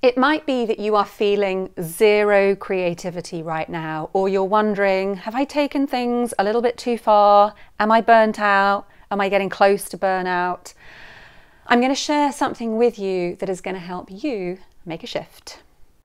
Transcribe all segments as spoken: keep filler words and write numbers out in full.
It might be that you are feeling zero creativity right now, or you're wondering, have I taken things a little bit too far? Am I burnt out? Am I getting close to burnout? I'm going to share something with you that is going to help you make a shift.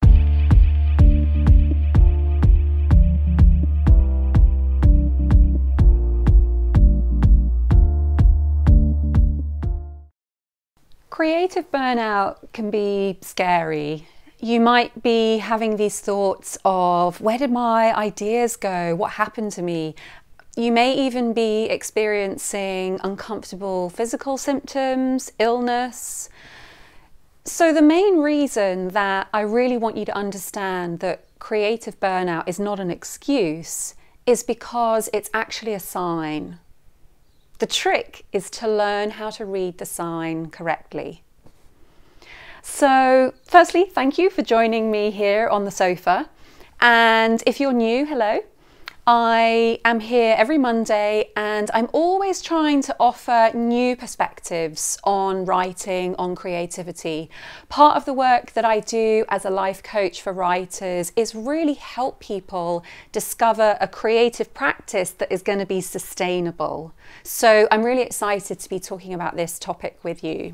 Creative burnout can be scary. You might be having these thoughts of, where did my ideas go? What happened to me? You may even be experiencing uncomfortable physical symptoms, illness. So the main reason that I really want you to understand that creative burnout is not an excuse is because it's actually a sign. The trick is to learn how to read the sign correctly. So firstly, thank you for joining me here on the sofa. And if you're new, hello. I am here every Monday and I'm always trying to offer new perspectives on writing, on creativity. Part of the work that I do as a life coach for writers is really help people discover a creative practice that is going to be sustainable. So I'm really excited to be talking about this topic with you.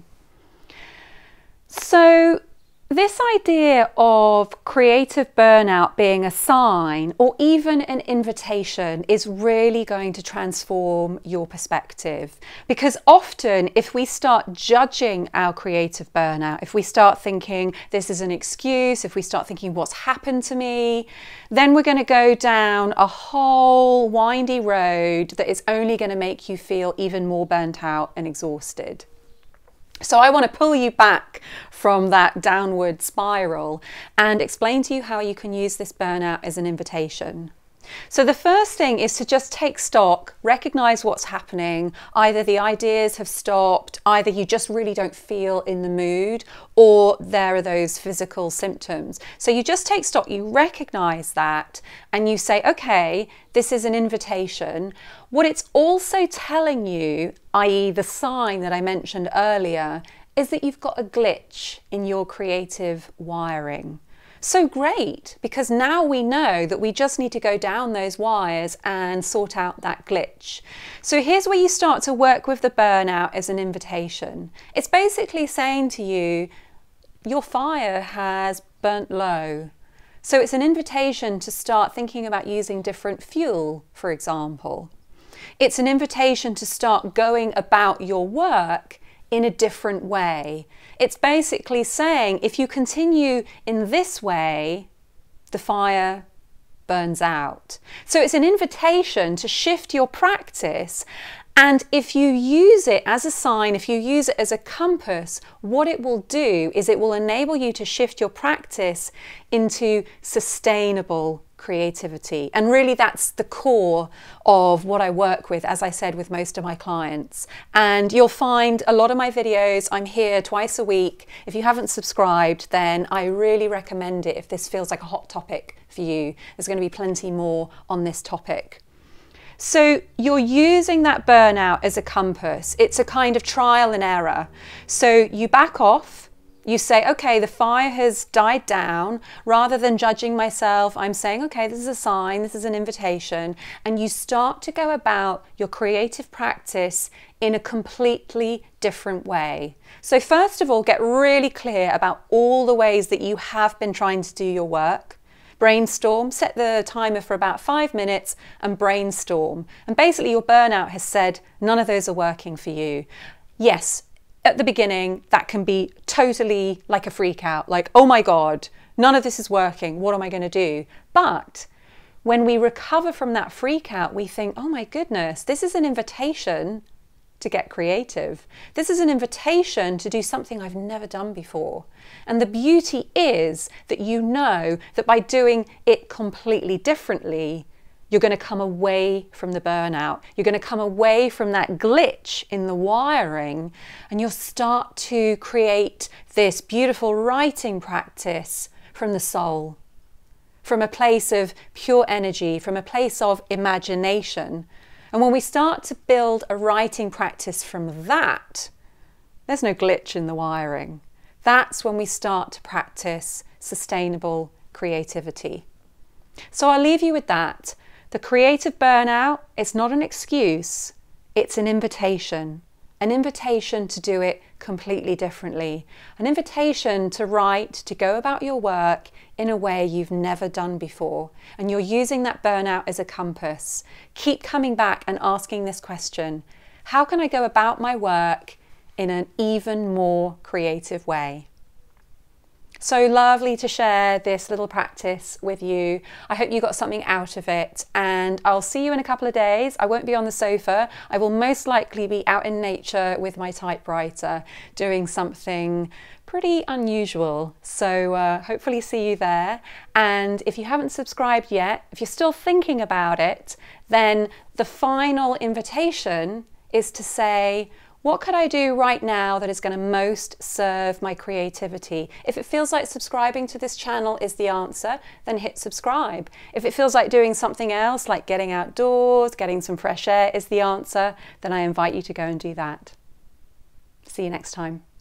So this idea of creative burnout being a sign or even an invitation is really going to transform your perspective, because often if we start judging our creative burnout, if we start thinking this is an excuse, if we start thinking what's happened to me, then we're going to go down a whole windy road that is only going to make you feel even more burnt out and exhausted. So I want to pull you back from that downward spiral and explain to you how you can use this burnout as an invitation. So the first thing is to just take stock, recognize what's happening. Either the ideas have stopped, either you just really don't feel in the mood, or there are those physical symptoms. So you just take stock, you recognize that, and you say, okay, this is an invitation. What it's also telling you, that is the sign that I mentioned earlier, is that you've got a glitch in your creative wiring. So great, because now we know that we just need to go down those wires and sort out that glitch. So here's where you start to work with the burnout as an invitation. It's basically saying to you, your fire has burnt low. So it's an invitation to start thinking about using different fuel, for example. It's an invitation to start going about your work in a different way. It's basically saying if you continue in this way, the fire burns out. So it's an invitation to shift your practice, and if you use it as a sign, if you use it as a compass, what it will do is it will enable you to shift your practice into sustainable creativity. And really that's the core of what I work with, as I said, with most of my clients. And you'll find a lot of my videos, I'm here twice a week. If you haven't subscribed, then I really recommend it if this feels like a hot topic for you. There's going to be plenty more on this topic. So you're using that burnout as a compass. It's a kind of trial and error. So you back off. You say, okay, the fire has died down. Rather than judging myself, I'm saying, okay, this is a sign, this is an invitation. And you start to go about your creative practice in a completely different way. So first of all, get really clear about all the ways that you have been trying to do your work. Brainstorm, set the timer for about five minutes and brainstorm. And basically your burnout has said none of those are working for you. Yes, at the beginning, that can be totally like a freak out, like, oh my God, none of this is working. What am I going to do? But when we recover from that freak out, we think, oh my goodness, this is an invitation to get creative. This is an invitation to do something I've never done before. And the beauty is that you know that by doing it completely differently, you're going to come away from the burnout. You're going to come away from that glitch in the wiring, and you'll start to create this beautiful writing practice from the soul, from a place of pure energy, from a place of imagination. And when we start to build a writing practice from that, there's no glitch in the wiring. That's when we start to practice sustainable creativity. So I'll leave you with that. The creative burnout is not an excuse, it's an invitation. An invitation to do it completely differently. An invitation to write, to go about your work in a way you've never done before. And you're using that burnout as a compass. Keep coming back and asking this question: how can I go about my work in an even more creative way? So lovely to share this little practice with you. I hope you got something out of it, and I'll see you in a couple of days. I won't be on the sofa. I will most likely be out in nature with my typewriter doing something pretty unusual. So uh, hopefully see you there. And if you haven't subscribed yet, if you're still thinking about it, then the final invitation is to say, what could I do right now that is going to most serve my creativity? If it feels like subscribing to this channel is the answer, then hit subscribe. If it feels like doing something else, like getting outdoors, getting some fresh air is the answer, then I invite you to go and do that. See you next time.